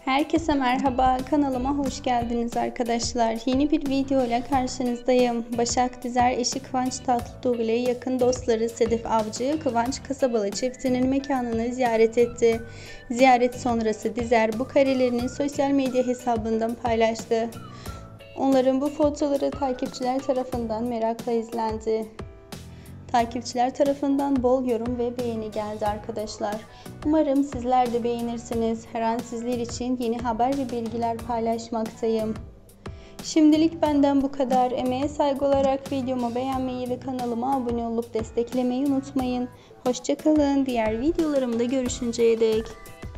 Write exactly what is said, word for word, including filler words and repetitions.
Herkese merhaba, kanalıma hoş geldiniz arkadaşlar. Yeni bir video ile karşınızdayım. Başak Dizer eşi Kıvanç Tatlıtuğ ile yakın dostları Sedef Avcı, Kıvanç Kasabalı çiftinin mekanını ziyaret etti. Ziyaret sonrası Dizer bu karelerini sosyal medya hesabından paylaştı. Onların bu fotoğrafları takipçiler tarafından merakla izlendi. Takipçiler tarafından bol yorum ve beğeni geldi arkadaşlar. Umarım sizler de beğenirsiniz. Her an sizler için yeni haber ve bilgiler paylaşmaktayım. Şimdilik benden bu kadar. Emeğe saygı olarak videomu beğenmeyi ve kanalıma abone olup desteklemeyi unutmayın. Hoşça kalın. Diğer videolarımda görüşünceye dek.